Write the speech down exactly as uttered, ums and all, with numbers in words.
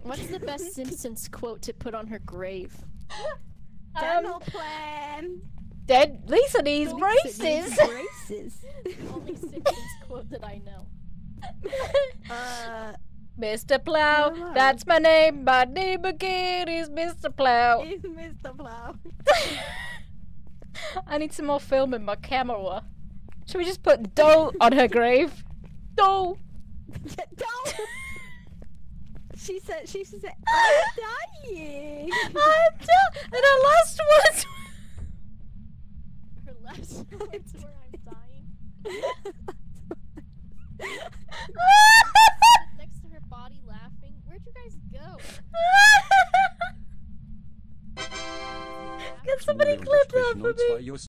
What's the best Simpsons quote to put on her grave? Dental um, plan. Dead. Lisa needs Lisa braces. Needs braces. Only Simpsons quote that I know. uh, Mister Plow. That's my name. My name again is Mister Plow. Is Mister Plow. I need some more film in my camera. Should we just put Doe on her grave? Doe. Doe. She said. She said. I'm dying. I'm dying. And her last words. Her last words were, "I'm dying." Next to her body, laughing. Where'd you guys go? Can somebody clip that for me?